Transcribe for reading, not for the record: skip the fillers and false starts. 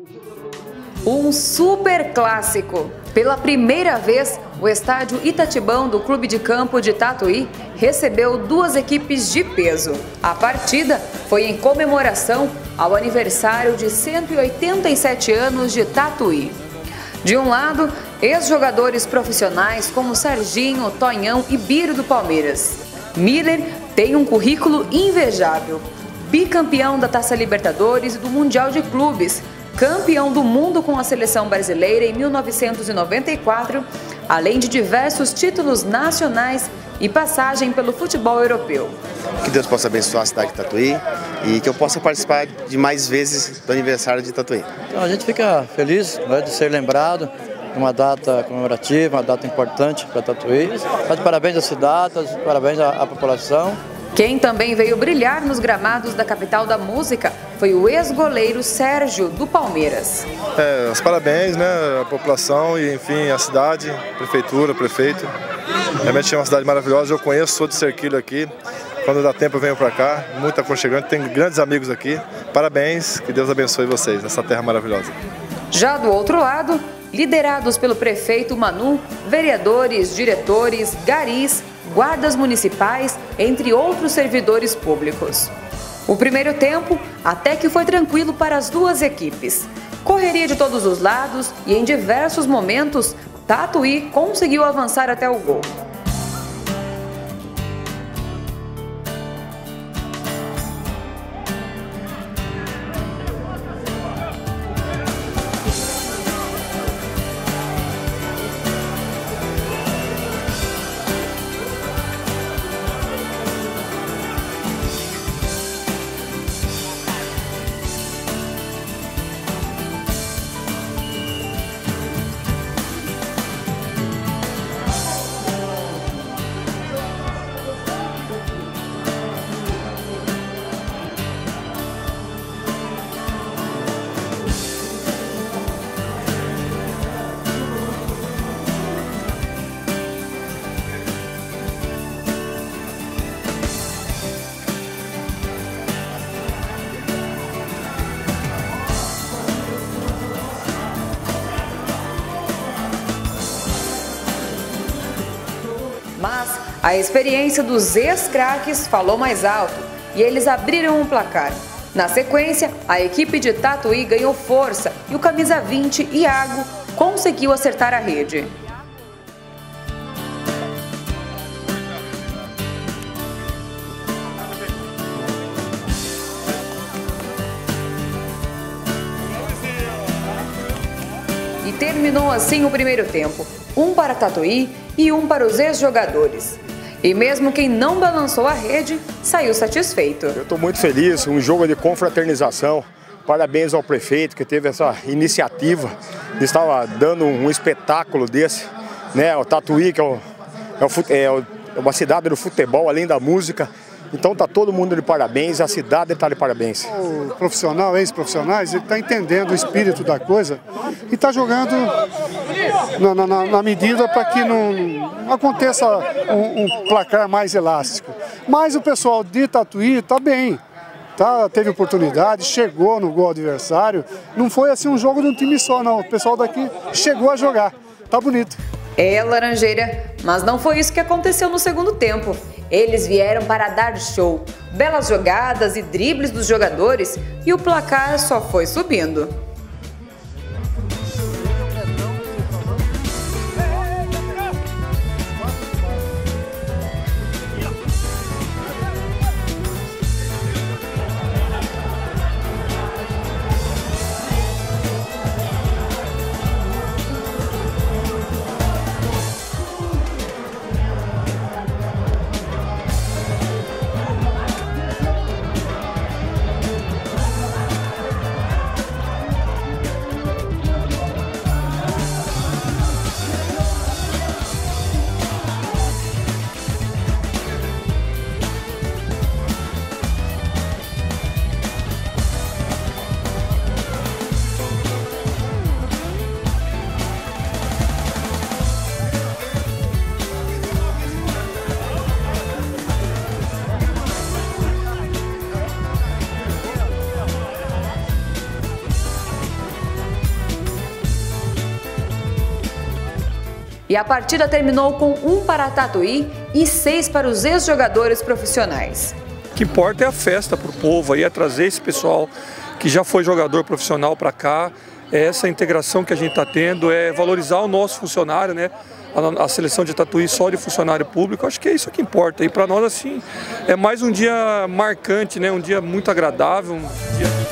Um super clássico. Pela primeira vez, o estádio Itatibão do Clube de Campo de Tatuí recebeu duas equipes de peso. A partida foi em comemoração ao aniversário de 187 anos de Tatuí. De um lado, ex-jogadores profissionais como Serginho, Tonhão e Biro do Palmeiras. Miller tem um currículo invejável. Bicampeão da Taça Libertadores e do Mundial de Clubes, campeão do mundo com a seleção brasileira em 1994, além de diversos títulos nacionais e passagem pelo futebol europeu. Que Deus possa abençoar a cidade de Tatuí e que eu possa participar de mais vezes do aniversário de Tatuí. Então, a gente fica feliz, né, de ser lembrado de uma data comemorativa, uma data importante para Tatuí. Tá de parabéns à cidade, tá de parabéns à população. Quem também veio brilhar nos gramados da capital da música foi o ex-goleiro Sérgio, do Palmeiras. Os parabéns, né, à população e, enfim, à cidade, prefeitura, prefeito. Realmente é uma cidade maravilhosa, eu conheço, sou de Cerquilho aqui. Quando dá tempo eu venho para cá, muito aconchegante, tenho grandes amigos aqui. Parabéns, que Deus abençoe vocês, nessa terra maravilhosa. Já do outro lado, liderados pelo prefeito Manu, vereadores, diretores, garis, guardas municipais, entre outros servidores públicos. O primeiro tempo até que foi tranquilo para as duas equipes. Correria de todos os lados e em diversos momentos, Tatuí conseguiu avançar até o gol. Mas a experiência dos ex-craques falou mais alto e eles abriram um placar. Na sequência, a equipe de Tatuí ganhou força e o camisa 20, Iago, conseguiu acertar a rede. E terminou assim o primeiro tempo, um para Tatuí e um para os ex-jogadores. E mesmo quem não balançou a rede, saiu satisfeito. Eu estou muito feliz, um jogo de confraternização. Parabéns ao prefeito que teve essa iniciativa de estar dando um espetáculo desse, né? O Tatuí, que é uma cidade do futebol, além da música. Então tá todo mundo de parabéns, a cidade está de parabéns. O profissional, ex-profissionais, ele está entendendo o espírito da coisa e está jogando na medida para que não aconteça um placar mais elástico. Mas o pessoal de Tatuí está bem, teve oportunidade, chegou no gol adversário. Não foi assim um jogo de um time só, não. O pessoal daqui chegou a jogar, tá bonito. É, Laranjeira, mas não foi isso que aconteceu no segundo tempo. Eles vieram para dar show, belas jogadas e dribles dos jogadores e o placar só foi subindo. E a partida terminou com 1 para Tatuí e 6 para os ex-jogadores profissionais. O que importa é a festa para o povo, aí é trazer esse pessoal que já foi jogador profissional para cá, é essa integração que a gente está tendo, é valorizar o nosso funcionário, né? A seleção de Tatuí só de funcionário público, acho que é isso que importa. E para nós, assim, é mais um dia marcante, né? Um dia muito agradável, um dia